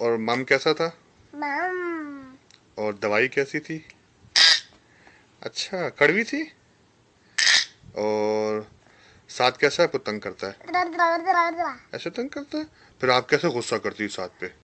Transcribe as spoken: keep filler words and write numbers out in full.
और मम कैसा था? मम। और दवाई कैसी थी? अच्छा, कड़वी थी। और साथ कैसा आपको तंग करता है? ऐसे तंग करता है? फिर आप कैसे गुस्सा करती है साथ पे?